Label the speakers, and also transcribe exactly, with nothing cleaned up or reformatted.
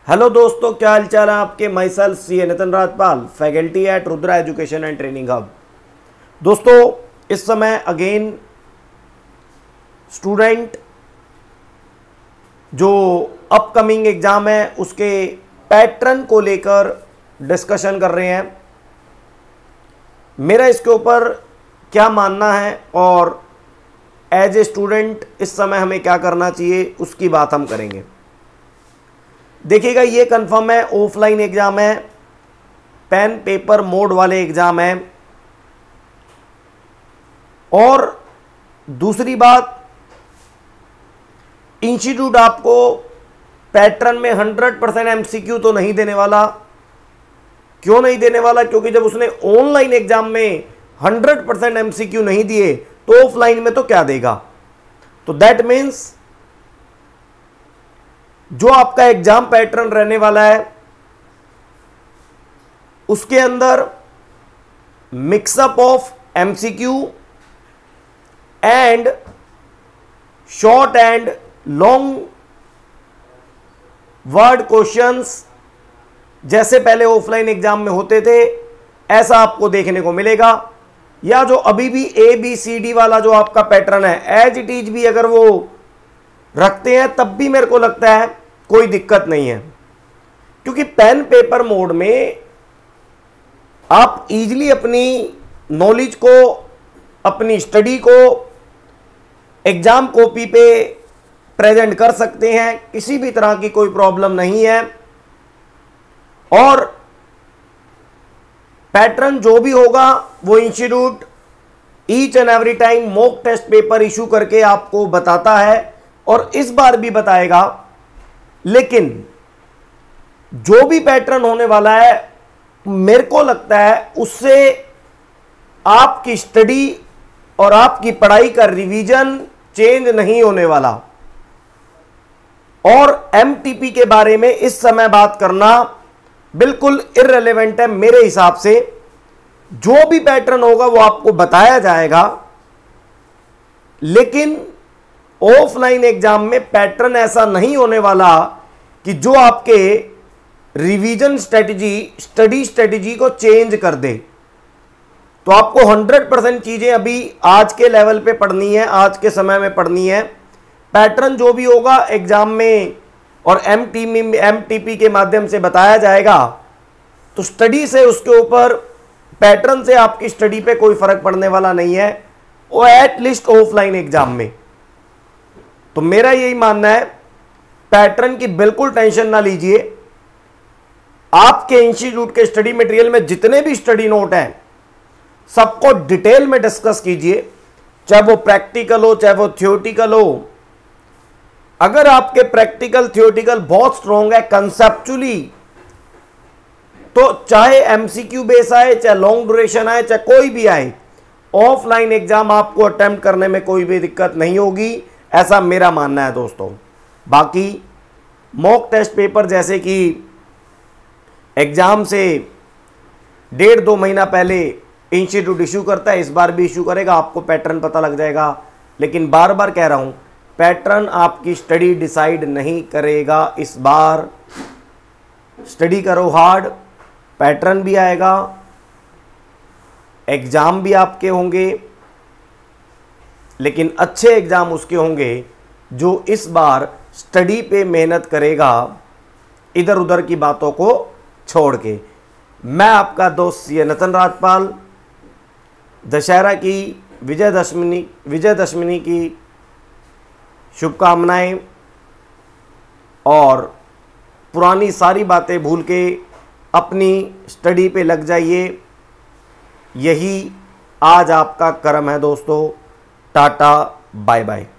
Speaker 1: Hello दोस्तों, क्या हाल चाल है आपके। Myself C A Nitin Rajpal, faculty at Rudra education and training hub. दोस्तों, इस समय अगेन स्टूडेंट जो अपकमिंग एग्जाम है उसके पैटर्न को लेकर डिस्कशन कर रहे हैं। मेरा इसके ऊपर क्या मानना है और एज ए स्टूडेंट इस समय हमें क्या करना चाहिए उसकी बात हम करेंगे। देखिएगा, ये कंफर्म है ऑफलाइन एग्जाम है, पेन पेपर मोड वाले एग्जाम है। और दूसरी बात, इंस्टीट्यूट आपको पैटर्न में हंड्रेड परसेंट एमसीक्यू तो नहीं देने वाला। क्यों नहीं देने वाला? क्योंकि जब उसने ऑनलाइन एग्जाम में हंड्रेड परसेंट एमसीक्यू नहीं दिए तो ऑफलाइन में तो क्या देगा। तो दैट मीन्स जो आपका एग्जाम पैटर्न रहने वाला है उसके अंदर mix up of MCQ and short and long word questions जैसे पहले ऑफलाइन एग्जाम में होते थे ऐसा आपको देखने को मिलेगा। या जो अभी भी ए बी सी डी वाला जो आपका पैटर्न है एज इट इज भी अगर वो रखते हैं तब भी मेरे को लगता है कोई दिक्कत नहीं है, क्योंकि पेन पेपर मोड में आप इजीली अपनी नॉलेज को, अपनी स्टडी को एग्जाम कॉपी पे प्रेजेंट कर सकते हैं। किसी भी तरह की कोई प्रॉब्लम नहीं है। और पैटर्न जो भी होगा वो institute each and every time mock test paper issue करके आपको बताता है और इस बार भी बताएगा। लेकिन जो भी पैटर्न होने वाला है मेरे को लगता है उससे आपकी स्टडी और आपकी पढ़ाई का रिवीजन चेंज नहीं होने वाला। और एमटीपी के बारे में इस समय बात करना बिल्कुल इररिलेवेंट है मेरे हिसाब से। जो भी पैटर्न होगा वो आपको बताया जाएगा, लेकिन ऑफलाइन एग्जाम में पैटर्न ऐसा नहीं होने वाला कि जो आपके रिवीजन स्ट्रेटजी, स्टडी स्ट्रेटजी को चेंज कर दे। तो आपको हंड्रेड परसेंट चीजें अभी आज के लेवल पे पढ़नी है, आज के समय में पढ़नी है। पैटर्न जो भी होगा एग्जाम में और एमटी एमटीपी के माध्यम से बताया जाएगा, तो स्टडी से उसके ऊपर पैटर्न से आपकी स्टडी पे कोई फर्क पड़ने वाला नहीं है, वो एटलीस्ट ऑफलाइन एग्जाम में। तो मेरा यही मानना है, पैटर्न की बिल्कुल टेंशन ना लीजिए। आपके इंस्टीट्यूट के स्टडी मटेरियल में जितने भी स्टडी नोट हैं सबको डिटेल में डिस्कस कीजिए, चाहे वो प्रैक्टिकल हो चाहे वो थ्योरेटिकल हो। अगर आपके प्रैक्टिकल थ्योरेटिकल बहुत स्ट्रॉन्ग है कंसेप्चुअली, तो चाहे एमसीक्यू बेस आए, चाहे लॉन्ग ड्यूरेशन आए, चाहे कोई भी आए, ऑफलाइन एग्जाम आपको अटेम्प्ट करने में कोई भी दिक्कत नहीं होगी, ऐसा मेरा मानना है दोस्तों। बाकी मॉक टेस्ट पेपर जैसे कि एग्जाम से डेढ़ दो महीना पहले इंस्टीट्यूट इशू करता है, इस बार भी इशू करेगा, आपको पैटर्न पता लग जाएगा। लेकिन बार बार कह रहा हूं, पैटर्न आपकी स्टडी डिसाइड नहीं करेगा। इस बार स्टडी करो हार्ड, पैटर्न भी आएगा, एग्जाम भी आपके होंगे, लेकिन अच्छे एग्जाम उसके होंगे जो इस बार स्टडी पे मेहनत करेगा, इधर उधर की बातों को छोड़ के। मैं आपका दोस्त सी ए नितिन राजपाल, दशहरा की विजयदशमी विजयदशमी की शुभकामनाएं, और पुरानी सारी बातें भूल के अपनी स्टडी पे लग जाइए। यही आज आपका कर्म है दोस्तों। Tata, bye bye.